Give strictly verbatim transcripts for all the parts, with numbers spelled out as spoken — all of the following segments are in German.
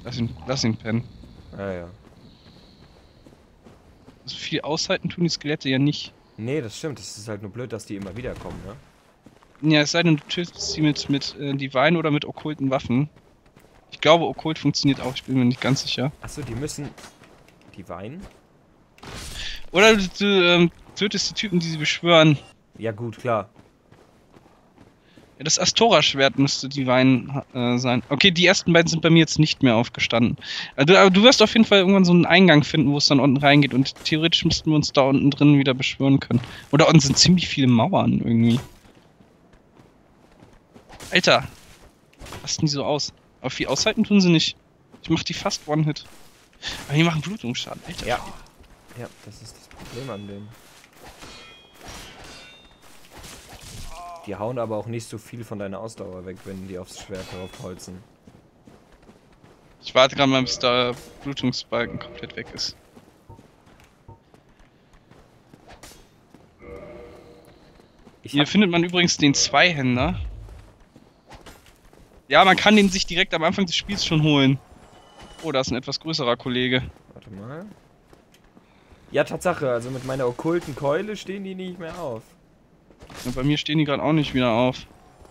Lass ihn, lass ihn pennen. Ja, ja. So viel aushalten tun die Skelette ja nicht. Nee, das stimmt. Das ist halt nur blöd, dass die immer wieder kommen, ne? Ja, es sei denn, du tötest sie mit, mit äh, Divine oder mit okkulten Waffen. Ich glaube, okkult funktioniert auch, ich bin mir nicht ganz sicher. Achso, die müssen... Die weinen? Oder du, du ähm, tötest die Typen, die sie beschwören. Ja gut, klar. Ja, das Astora-Schwert müsste Divine äh, sein. Okay, die ersten beiden sind bei mir jetzt nicht mehr aufgestanden. Also, aber du wirst auf jeden Fall irgendwann so einen Eingang finden, wo es dann unten reingeht. Und theoretisch müssten wir uns da unten drin wieder beschwören können. Oder unten sind ziemlich viele Mauern irgendwie. Alter, rasten die so aus? Aber viel aushalten tun sie nicht. Ich mach die fast One-Hit. Aber die machen Blutungsschaden. Alter. Ja. Ja, das ist das Problem an denen. Die hauen aber auch nicht so viel von deiner Ausdauer weg, wenn die aufs Schwert drauf holzen. Ich warte gerade mal, bis der Blutungsbalken komplett weg ist. Ich Hier hab... findet man übrigens den Zweihänder. Ja, man kann den sich direkt am Anfang des Spiels schon holen. Oh, da ist ein etwas größerer Kollege. Warte mal. Ja, Tatsache, also mit meiner okkulten Keule stehen die nicht mehr auf. Ja, bei mir stehen die gerade auch nicht wieder auf.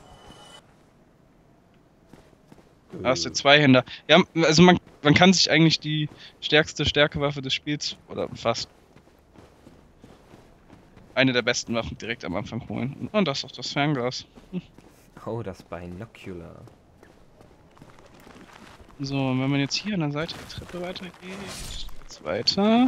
Da ist der Zweihänder. Ja, also man, man kann sich eigentlich die stärkste Stärkewaffe des Spiels, oder fast eine der besten Waffen direkt am Anfang holen. Und das ist auch das Fernglas. Hm. Oh, das Binocular. So, und wenn man jetzt hier an der Seite der Treppe weitergeht, geht's weiter.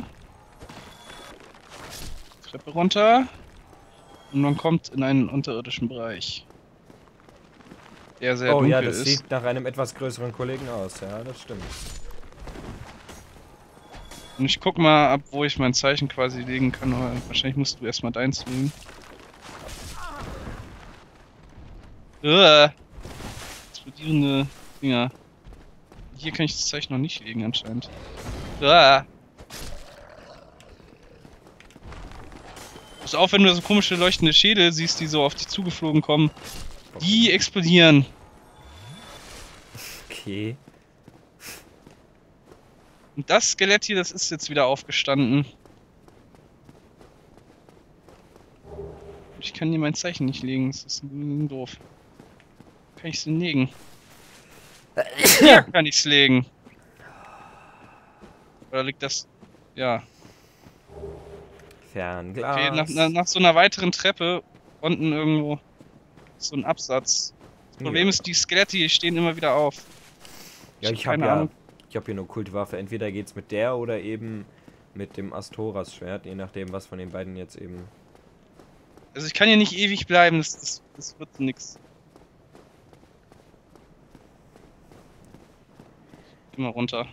Treppe runter. Und man kommt in einen unterirdischen Bereich. Der sehr oh dunkel ja, das ist. sieht nach einem etwas größeren Kollegen aus. Ja, das stimmt. Und ich guck mal ab, wo ich mein Zeichen quasi legen kann, aber wahrscheinlich musst du erstmal deins legen. Uah. Explodierende Dinger. Hier kann ich das Zeichen noch nicht legen anscheinend. Uah. Pass auf, wenn du so komische leuchtende Schädel siehst, die so auf dich zugeflogen kommen. Die explodieren. Okay. Und das Skelett hier, das ist jetzt wieder aufgestanden. Ich kann hier mein Zeichen nicht legen, das ist doof. Kann ich es denn legen? Hier kann ich es legen. Oder liegt das... Ja. Fernglas. Okay, nach, nach, nach so einer weiteren Treppe unten irgendwo so ein Absatz. Das Problem Ja. ist, die Skelette hier stehen immer wieder auf. Ja, hab ich habe keine ja, Ahnung. ich habe hier eine okkulte Waffe. Entweder geht's mit der oder eben mit dem Astoras Schwert, je nachdem, was von den beiden jetzt eben. Also ich kann hier nicht ewig bleiben, das, das, das wird nix. Geh mal runter.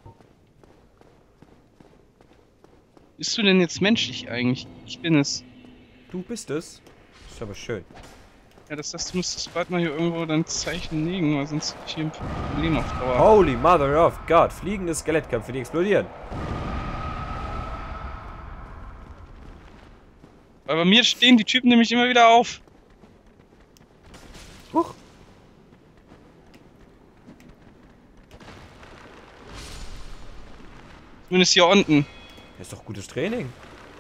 Bist du denn jetzt menschlich eigentlich? Ich bin es. Du bist es. Das ist aber schön. Ja, das heißt, du müsstest bald mal hier irgendwo dein Zeichen legen, weil sonst hab ich hier ein Problem auf Dauer. Holy Mother of God! Fliegende Skelettköpfe, die explodieren. Weil bei mir stehen die Typen nämlich immer wieder auf. Huch. Zumindest hier unten. Das ist doch gutes Training.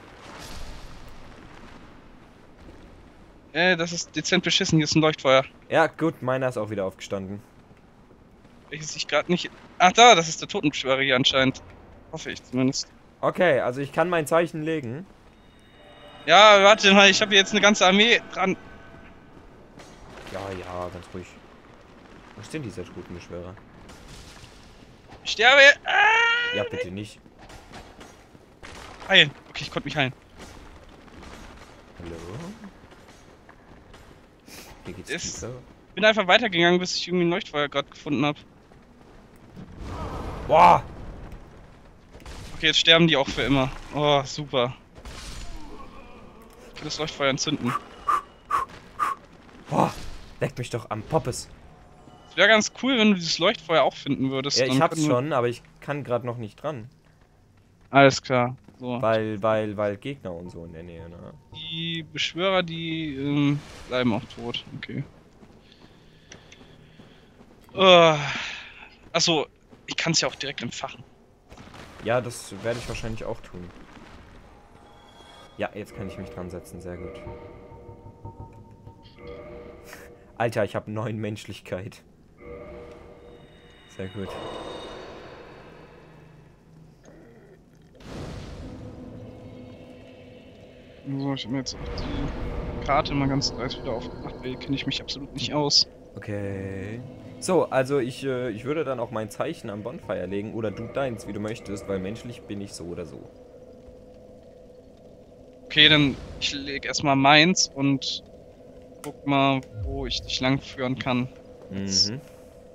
Äh, das ist dezent beschissen, hier ist ein Leuchtfeuer. Ja, gut, meiner ist auch wieder aufgestanden. Welches ich gerade nicht... Ach da, das ist der Totenbeschwörer hier anscheinend. Hoffe ich zumindest. Okay, also ich kann mein Zeichen legen. Ja, warte mal, ich habe hier jetzt eine ganze Armee dran. Ja, ja, ganz ruhig. Wo sind diese Totenbeschwörer? Ich sterbe. Ah! Ja, bitte nicht. Heilen. Okay, ich konnte mich heilen. Hallo? Hier geht's Ist- tiefer. Bin einfach weitergegangen, bis ich irgendwie ein Leuchtfeuer gerade gefunden habe. Boah! Okay, jetzt sterben die auch für immer. Oh, super. Ich kann das Leuchtfeuer entzünden. Boah! Leck mich doch am Poppes. Es wäre ganz cool, wenn du dieses Leuchtfeuer auch finden würdest. Ja, ich Dann hab's können wir- schon, aber ich kann gerade noch nicht dran. Alles klar. So. Weil, weil, weil Gegner und so in der Nähe, ne? Die Beschwörer, die ähm, bleiben auch tot. Okay. Uh, achso, Ich kann es ja auch direkt entfachen. Ja, das werde ich wahrscheinlich auch tun. Ja, jetzt kann ich mich dran setzen. Sehr gut. Alter, ich habe neun Menschlichkeit. Sehr gut. So, ich habe mir jetzt auch die Karte mal ganz dreist wieder aufgemacht, weil kenne ich mich absolut nicht aus. Okay. So, also ich, äh, ich würde dann auch mein Zeichen am Bonfire legen oder du deins, wie du möchtest, weil menschlich bin ich so oder so. Okay, dann ich lege erstmal meins und guck mal, wo ich dich langführen kann. Jetzt. Mhm.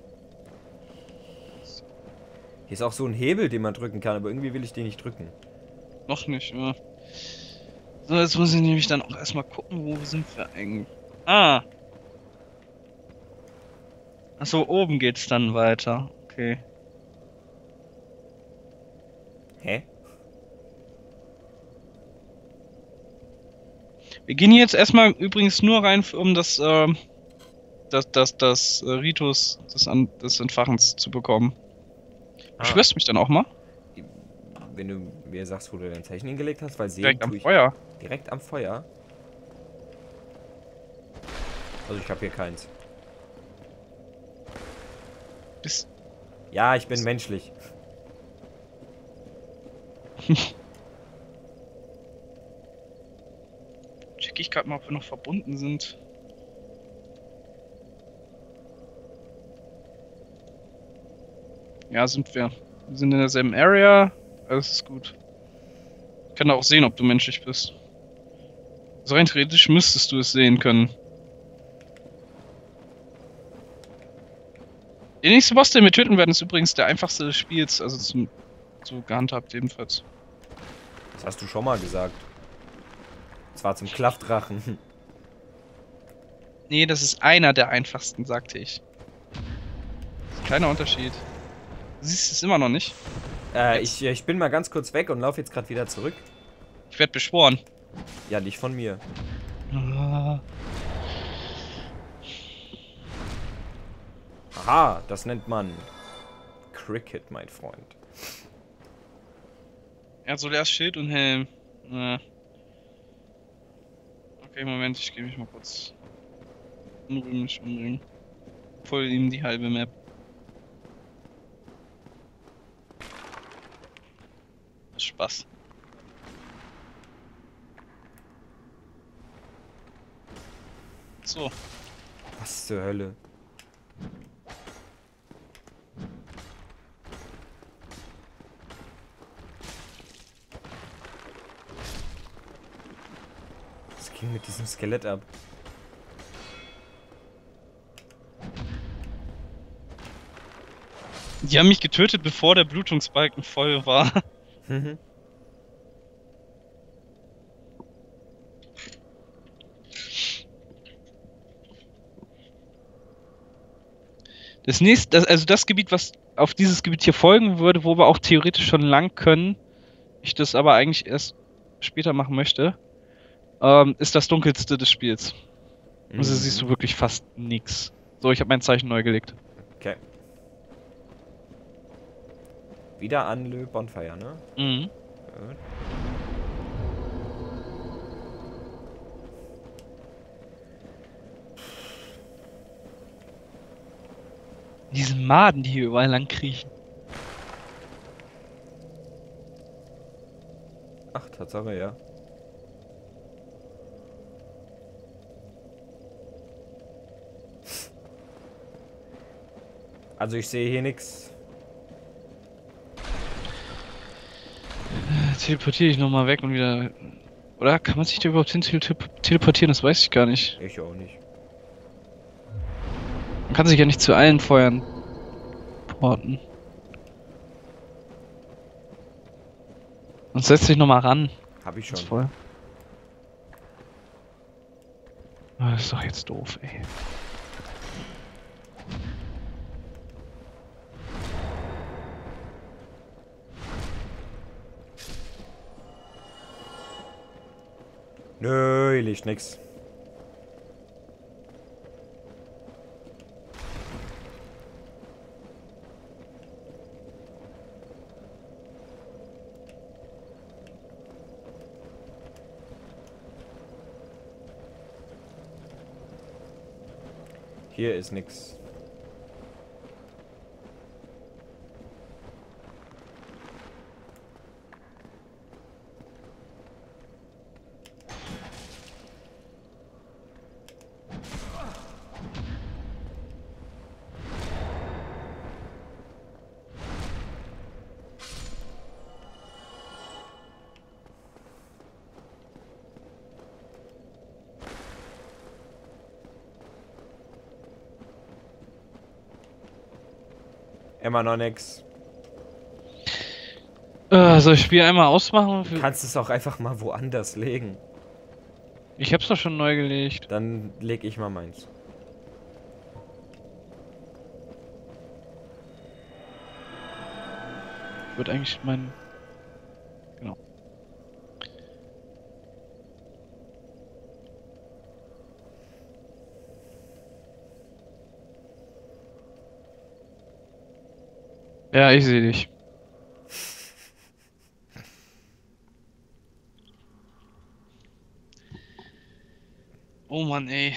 Hier ist auch so ein Hebel, den man drücken kann, aber irgendwie will ich den nicht drücken. Noch nicht, ja. So, jetzt muss ich nämlich dann auch erstmal gucken, wo sind wir eigentlich. Ah! Achso, oben geht's dann weiter. Okay. Hä? Wir gehen hier jetzt erstmal übrigens nur rein, um das, ähm, das, das, das äh, Ritus des, An des Entfachens zu bekommen. Ah, Beschwörst du mich dann auch mal? wenn du mir sagst, wo du dein Zeichen hingelegt hast, weil sehen Direkt am tue ich Feuer. direkt am Feuer. Also ich habe hier keins. Bist Ja, ich bin menschlich. check ich gerade mal, ob wir noch verbunden sind. Ja, sind wir. Wir sind in derselben Area. Alles ist gut. Ich kann da auch sehen, ob du menschlich bist. Also rein theoretisch müsstest du es sehen können. Der nächste Boss, den wir töten werden, ist übrigens der einfachste des Spiels. Also zum, so gehandhabt ebenfalls. Das hast du schon mal gesagt. Zwar zum Klaffdrachen. Nee, das ist einer der einfachsten, sagte ich. Kleiner Unterschied. Du siehst es immer noch nicht. Äh, ich, ich bin mal ganz kurz weg und laufe jetzt gerade wieder zurück. Ich werde beschworen. Ja, nicht von mir. Ah. Aha, das nennt man Cricket, mein Freund. Er hat so erst Schild und Helm. Äh. Okay, Moment, ich gehe mich mal kurz unrühmlich umbringen. Voll ihm die halbe Map. Spaß. So. Was zur Hölle? Was ging mit diesem Skelett ab? Die haben mich getötet, bevor der Blutungsbalken voll war. Mhm. Das nächste, das, also das Gebiet, was auf dieses Gebiet hier folgen würde, wo wir auch theoretisch schon lang können, ich das aber eigentlich erst später machen möchte, ähm, ist das dunkelste des Spiels. Also Mhm. siehst du wirklich fast nichts. So, ich habe mein Zeichen neu gelegt. Okay. Wieder an Le Bonfire, ne? Mhm. Gut. Diese Maden, die hier überall lang kriechen. Ach, Tatsache, ja. Also ich sehe hier nichts. Teleportiere ich nochmal weg und wieder. Oder kann man sich da überhaupt hin tele teleportieren? Das weiß ich gar nicht. Ich auch nicht. Man kann sich ja nicht zu allen Feuern porten. Und setz dich nochmal ran. Hab ich Das schon. ist voll. Ah, das ist doch jetzt doof, ey. Nö, liegt nix. Hier ist nix. Immer noch nix. Äh, soll ich das Spiel einmal ausmachen? Du kannst es auch einfach mal woanders legen. Ich hab's doch schon neu gelegt. Dann leg ich mal meins. Ich würde eigentlich meinen... Genau. Ja, ich sehe dich. Oh Mann, ey.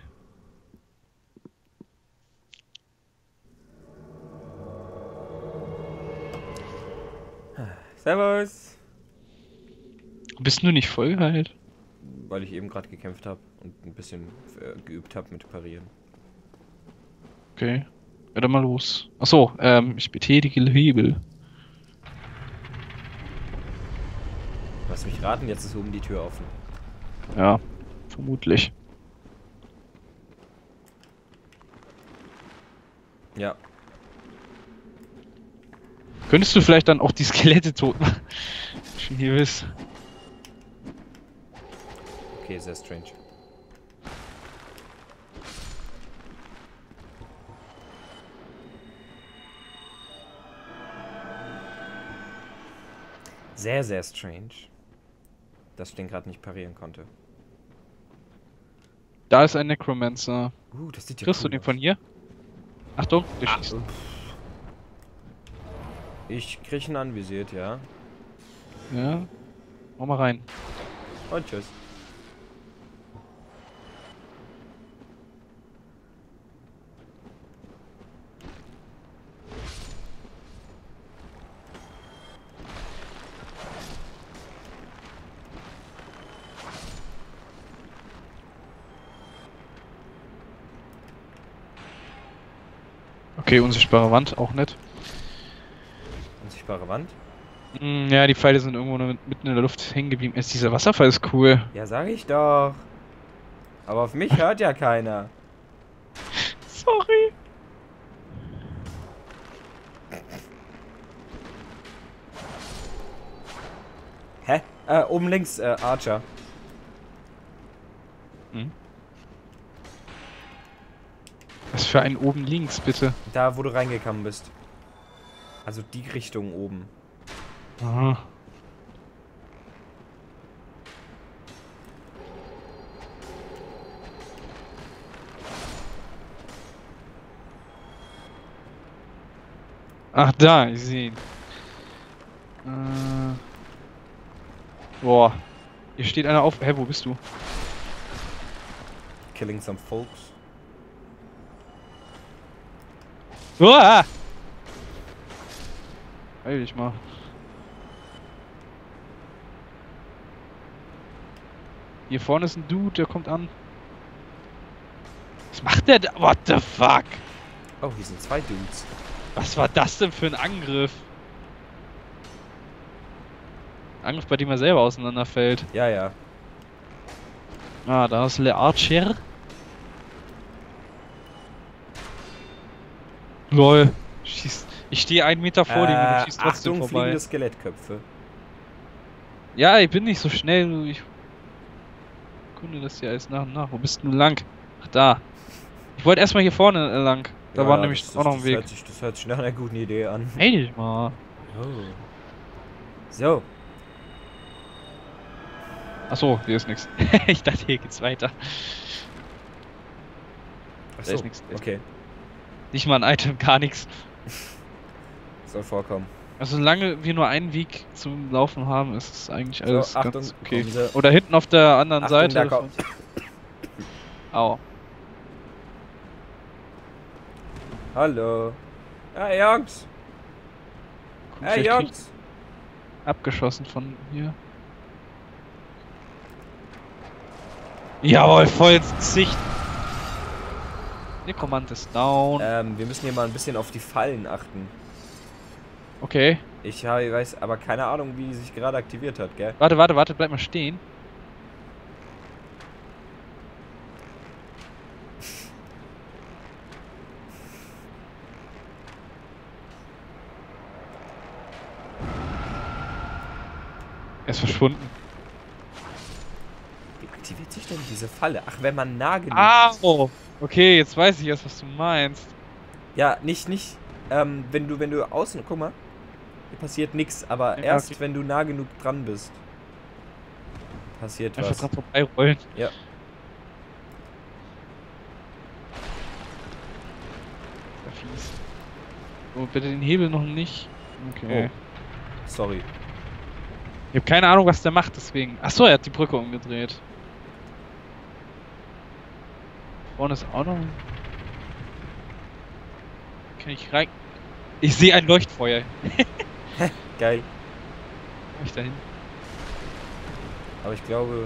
Servus! Bist du nicht voll geheilt? Weil ich eben gerade gekämpft habe und ein bisschen äh, geübt habe mit Parieren. Okay. Ja, dann mal los. Achso, ähm, ich betätige Hebel. Lass mich raten, jetzt ist oben die Tür offen. Ja, vermutlich. Ja. Könntest du vielleicht dann auch die Skelette tot machen? Schon hier bist. Okay, sehr strange. Sehr, sehr strange, dass ich den gerade nicht parieren konnte. Da ist ein Necromancer. Uh, das sieht ja Kriegst cool du den aus. von hier? Achtung, der Ah, schießt. uff. Ich krieg ihn anvisiert, ja. Ja. Mach mal rein. Und tschüss. Okay, unsichtbare Wand, auch nett. Unsichtbare Wand? Mm, ja, die Pfeile sind irgendwo nur mitten in der Luft hängen geblieben. Ist dieser Wasserfall ist cool. Ja, sag ich doch. Aber auf mich hört ja keiner. Sorry. Hä? Äh, oben links, äh, Archer. Hm? Was für ein oben links, bitte? Da, wo du reingekommen bist. Also die Richtung oben. Aha. Ach, da, ich sehe ihn. Äh. Boah. Hier steht einer auf. Hä, wo bist du? Killing some folks. Uah! Heil dich mal. Hier vorne ist ein Dude, der kommt an. Was macht der da? What the fuck? Oh, hier sind zwei Dudes. Was war das denn für ein Angriff? Angriff, bei dem er selber auseinanderfällt. Ja, ja. Ah, da ist Le Archer. Lol. Schießt. Ich stehe einen Meter vor dir und du schießt trotzdem Achtung, vorbei. fliegende Skelettköpfe. Ja, ich bin nicht so schnell. du, Ich kunde das hier alles nach und nach. Wo bist du lang? Ach, da. Ich wollte erstmal hier vorne lang. Da Ja, war ja, nämlich das, auch noch ein das Weg. Hört sich, das hört sich nach einer guten Idee an. Hey dich mal. Oh. So. Achso, hier ist nichts. Ich dachte, hier geht's weiter. Achso, ist nix. okay. Nicht mal ein Item, gar nichts. Soll vorkommen. Also solange wir nur einen Weg zum Laufen haben, ist es eigentlich alles So, Achtung, ganz okay. kommen Sie. Oder hinten auf der anderen Achtung, Seite. da kommt. Au. Hallo. Hey, Jungs. Komm, Hey, vielleicht krieg ich Jungs. abgeschossen von hier. Jawohl, voll ins Gesicht. Nekromant ist down. Ähm, wir müssen hier mal ein bisschen auf die Fallen achten. Okay. Ich habe, weiß aber keine Ahnung, wie die sich gerade aktiviert hat, gell? Warte, warte, warte, bleib mal stehen. Er ist verschwunden. Wie aktiviert sich denn diese Falle? Ach, wenn man nah genug ist. Au! Okay, jetzt weiß ich erst, was du meinst. Ja, nicht, nicht, ähm, wenn du, wenn du außen, guck mal, hier passiert nichts, aber Ja, erst okay. wenn du nah genug dran bist, passiert Einfach was. dran vorbeirollen. Ja. Das ist ja fies. Oh, bitte den Hebel noch nicht. Okay. Oh. Sorry. Ich habe keine Ahnung, was der macht, deswegen. Achso, er hat die Brücke umgedreht. Vorne ist auch noch. Kann ich rein. Ich sehe ein Leuchtfeuer. Geil. Komm ich dahin? Aber ich glaube...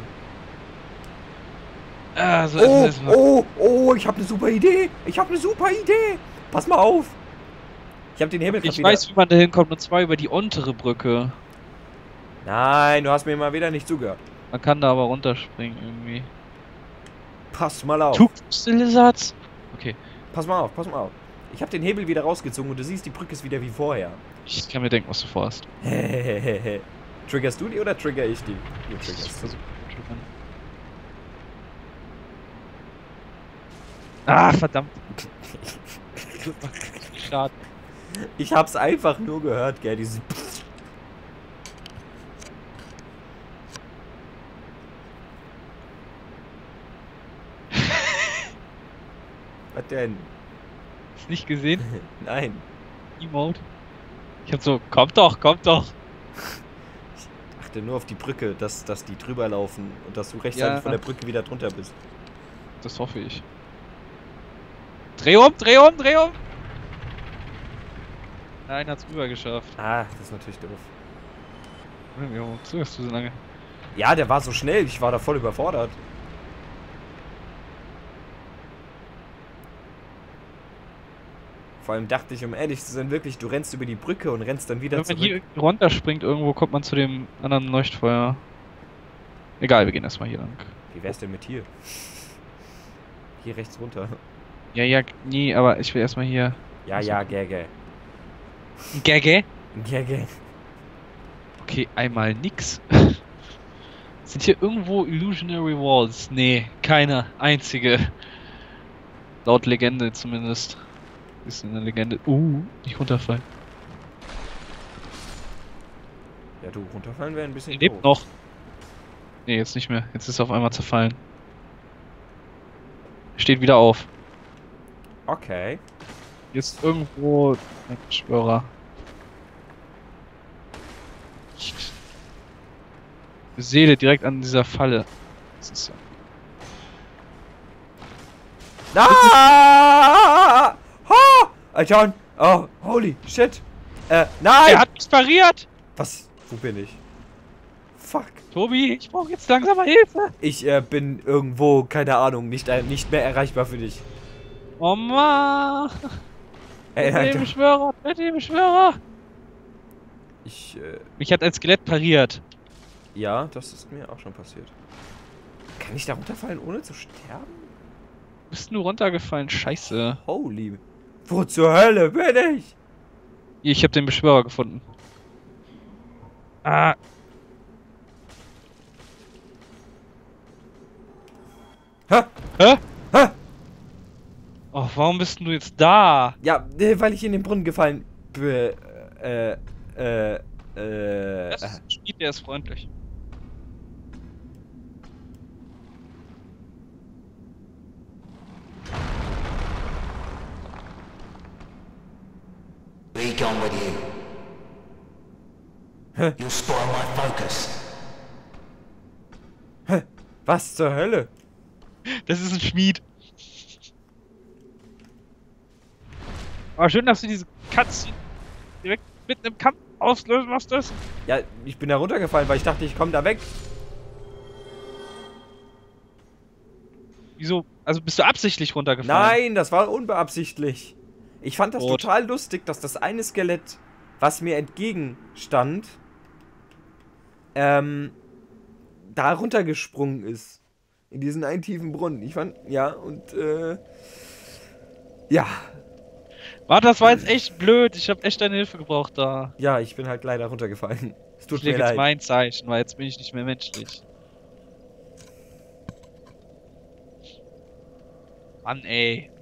Ah, so Oh, ist es. oh, oh, ich habe eine super Idee. Ich habe eine super Idee. Pass mal auf. Ich habe den Hebel grad Ich wieder... weiß, wie man da hinkommt, und zwar über die untere Brücke. Nein, du hast mir mal wieder nicht zugehört. Man kann da aber runterspringen irgendwie. Pass mal auf. Two Lizards? Okay. Pass mal auf, pass mal auf. Ich habe den Hebel wieder rausgezogen und du siehst, die Brücke ist wieder wie vorher. Ich kann mir denken, was du vorhast. Hehehehe. Triggerst du die oder trigger ich die? Du Ich triggerst. versuche zu triggern. Ah, verdammt. Schade. Ich hab's einfach nur gehört, gell, dieses... Was denn? Hast nicht gesehen? Nein. Emote. Ich hab so, kommt doch, kommt doch. Ich achte nur auf die Brücke, dass, dass die drüber laufen und dass du rechtzeitig Ja. von der Brücke wieder drunter bist. Das hoffe ich. Dreh um, dreh um, dreh um! Nein, hat's rüber geschafft. Ah, das ist natürlich doof. Jo, zögerst du so lange? Ja, der war so schnell, ich war da voll überfordert. Vor allem dachte ich, um ehrlich zu sein, wirklich, du rennst über die Brücke und rennst dann wieder Wenn man zurück. hier runterspringt, irgendwo kommt man zu dem anderen Leuchtfeuer. Egal, wir gehen erstmal hier lang. Wie wär's denn mit hier? Hier rechts runter. Ja, ja, nee, aber ich will erstmal hier. Ja, ja, gäge. Gagge? Gäge. Okay, einmal nix. Sind hier irgendwo Illusionary Walls? Nee, keine einzige. Laut Legende zumindest. Ist eine Legende. Uh, nicht runterfallen. Ja, du, runterfallen wäre ein bisschen Er lebt doof. noch. Nee, jetzt nicht mehr. Jetzt ist er auf einmal zerfallen. Steht wieder auf. Okay. Hier ist irgendwo ein Beschwörer. Seele direkt an dieser Falle. Das ist ja. Ah! Ha! Ah, John! Oh, holy shit! Äh, nein! Er hat mich pariert! Was? Wo bin ich? Fuck. Tobi, ich brauche jetzt langsam mal Hilfe! Ich äh, bin irgendwo, keine Ahnung, nicht, äh, nicht mehr erreichbar für dich. Oh Mann! Ey, Bitte den Alter. Beschwörer! Bitte den Beschwörer! Ich, äh, Mich hat ein Skelett pariert. ja, das ist mir auch schon passiert. Kann ich da runterfallen, ohne zu sterben? Bist du runtergefallen? Scheiße. Holy. Wo zur Hölle bin ich? Hier, ich habe den Beschwörer gefunden. Ah. Hä? Hä? Hä? Oh, warum bist denn du jetzt da? Ja, äh, weil ich in den Brunnen gefallen bin. Äh, äh, äh, Das ist ein Spiel, der ist freundlich. Be gone with you. Huh? You'll spoil my focus. was zur Hölle? Das ist ein Schmied. Aber schön, dass du diese Cutscene direkt mitten im Kampf auslösen musstest. Ja, ich bin da runtergefallen, weil ich dachte, ich komme da weg. Wieso? Also bist du absichtlich runtergefallen? Nein, das war unbeabsichtlich. Ich fand das Rot. total lustig, dass das eine Skelett, was mir entgegenstand, ähm, da runtergesprungen ist. In diesen einen tiefen Brunnen. Ich fand, ja, und, äh, ja. Warte, das war jetzt echt blöd. Ich habe echt deine Hilfe gebraucht da. Ja, ich bin halt leider runtergefallen. Es tut Ich mir lege jetzt leid. mein Zeichen, weil jetzt bin ich nicht mehr menschlich. Mann, ey.